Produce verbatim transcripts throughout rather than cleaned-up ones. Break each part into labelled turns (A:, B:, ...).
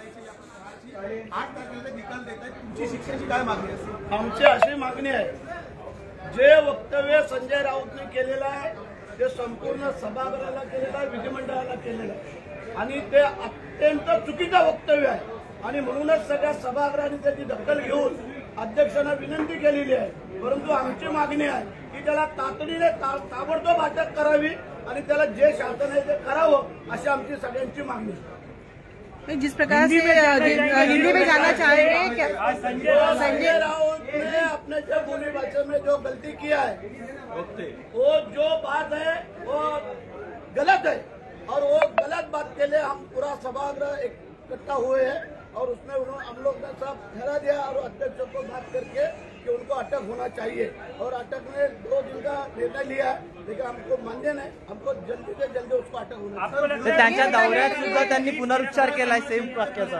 A: आठ तारखेला निकाल देत आहेत, तुमची शिक्षेची काय मागणी असेल?
B: आमची अशी मागणी आहे, जे वक्तव्य संजय राऊतने केलेलं आहे ते संपूर्ण सभागृहाला केलेलं आहे, विधिमंडळाला केलेलं आहे आणि ते अत्यंत चुकीचं वक्तव्य आहे आणि म्हणूनच सगळ्या सभागृहाने त्याची दखल घेऊन अध्यक्षांना विनंती केलेली आहे। परंतु आमची मागणी आहे की त्याला तातडीने ताबडतोब अटक करावी आणि त्याला जे शासन आहे ते करावं, अशी आमची सगळ्यांची मागणी आहे।
C: जिस प्रकार से हिंदी में जाना चाहेंगे क्या
B: संजय राउत ने अपने जो बोली भाषा में जो गलती किया है वो जो बात है वो गलत है और वो गलत बात के लिए हम पूरा सभागृह इकट्ठा हुए हैं और उसमें उन्होंने हम लोग ने सब ठहरा दिया और अध्यक्ष को बात करके कि उनको अटक होना चाहिए और अटक ने दो दिन का निर्णय लिया है, लेकिन हमको मान्य नहीं, हमको जल्दी से जल्दी उसको अटक होना चाहिए।
D: त्यांच्या दौऱ्यात सुद्धा त्यांनी पुनरुच्चार केलाय सेम वाक्याचा।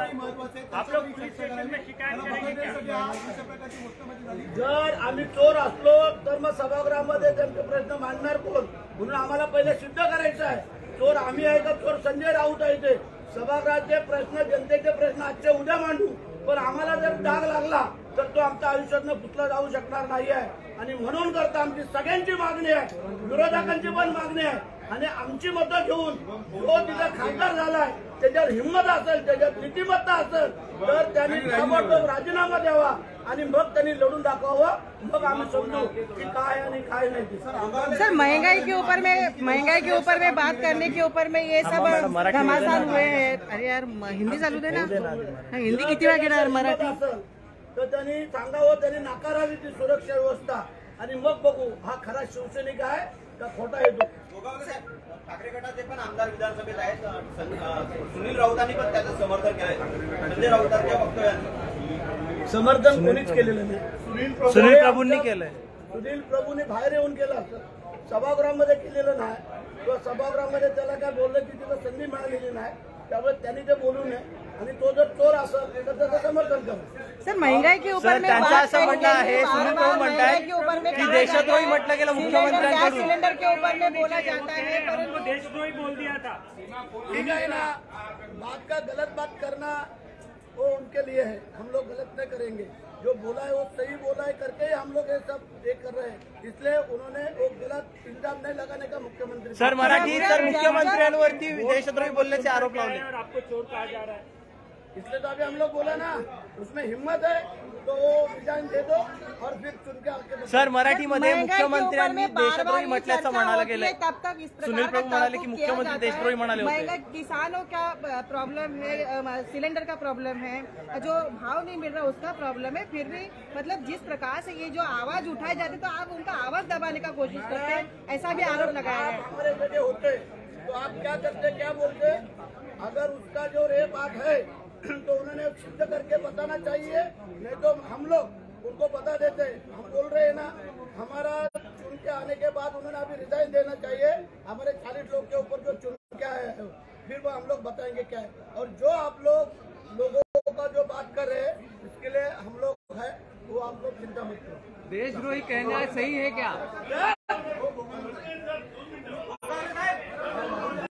B: जर आम्ही चोर असलो तर मग सभागृहामध्ये त्यांचे प्रश्न मांडणार कोण, म्हणून आम्हाला पहिले सिद्ध करायचं आहे चोर आम्ही आहे का चोर संजय राऊत आहे। ते सभागृहाचे प्रश्न जनतेचे प्रश्न आजचे उद्या मांडू, पण आम्हाला जर डाग लागला तर तो आमच्या आयुष्यातनं पुसला जाऊ शकणार नाही आहे आणि म्हणून करता आमची सगळ्यांची मागणी आहे, विरोधकांची पण मागणी आहे आणि आमची मतं घेऊन जो तिचा खासदार झालाय त्याच्यावर हिंमत असेल, त्याच्यात नीतिमत्ता असेल तर त्यांनी ताबडतोब राजीनामा द्यावा आणि मग त्यांनी लढून दाखवावं, मग आम्ही समजू की काय आणि काय नाही।
C: सर महंगाई के ऊपर में महंगाई के ऊपर में बात करने के ऊपर में ये सब घमासान हुए हैं। अरे यार हिंदी चालू दे ना, हिंदी किती वेळा घेणार मराठी
B: असेल तर त्यांनी सांगावं, त्यांनी नाकारावी ती सुरक्षा व्यवस्था आणि मग बघू हा खरा शिवसैनिक आहे का खोटा येतो।
E: ठाकरे गटाचे पण आमदार विधानसभेत आहेत, सुनील राऊतांनी पण त्याचं समर्थन केलंय। संजय राऊतांच्या वक्तव्याचं
B: समर्थन कोणीच केलेलं नाही,
D: सुनील प्रभूंनी केलंय।
B: सुनील प्रभूंनी बाहेर येऊन केलं, सभागृहामध्ये केलेलं नाही किंवा सभागृहामध्ये त्याला काय बोललं की तिला संधी मिळालेली नाही, त्यामुळे त्यांनी ते बोलू नये आणि तो जर चोर असेल तर त्याचं समर्थन करा।
C: सर महंगाई के ऊपर में
D: त्यांचं असं म्हणणं आहे, सुनील प्रभू म्हणतात की देशद्रोही म्हटलं गेलं मुख्यमंत्र्यांकडून,
C: सिलेंडर के ऊपर में बोला जाता है परंतु
F: देशद्रोही बोल दिया था।
B: ठीक है ना, बात का गलत बात करना वो उनके लिए है, हम लोग गलत नहीं करेंगे, जो बोला है वो सही बोला है करके हम लोग ये सब ये कर रहे हैं, इसलिए उन्होंने वो गलत इल्जाम नहीं लगाने का मुख्यमंत्री
D: सर मराठी तर मुख्यमंत्र्यांवरती देशद्रोही बोलण्याचे आरोप लावले
F: और आपको चोर कहा जा रहा है,
B: इसलिए तो अभी हम लोग बोला ना उसमें हिम्मत है तो वो रिजाइन दे दो और फिर चुन के आके।
D: सर मराठीमध्ये मुख्यमंत्र्यांनी देशद्रोही म्हटल्याचं म्हणायला गेलंय,
C: तब तक इस प्रकार
D: सुनील प्रभू म्हणाले की मुख्यमंत्री देशद्रोही म्हणाले होते।
C: महंगाई किसानों का प्रॉब्लम है, सिलेंडर का प्रॉब्लम है, जो भाव नहीं मिल रहा उसका प्रॉब्लम है, फिर भी मतलब जिस प्रकार से ये जो आवाज उठाए जाते तो आप उनका आवाज दबाने का कोशिश करते हैं, ऐसा भी आरोप लगाया है।
B: हमारे जगह होते तो आप क्या करते क्या बोलते, अगर उसका जो रेप आप है तो उन्होंने सिद्ध करके बताना चाहिए, नहीं तो हम लोग उनको बता देते। हम बोल रहे हैं ना, हमारा चुन के आने के बाद उन्होंने अभी रिजाइन देना चाहिए, हमारे चालीस लोग के ऊपर जो चुन के आए हैं फिर वो हम लोग बताएंगे क्या है। और जो आप लोग लोगों का जो बात कर रहे हैं इसके लिए हम लोग है वो आप लोग चिंता मत करो।
D: देशद्रोही कहना सही है क्या?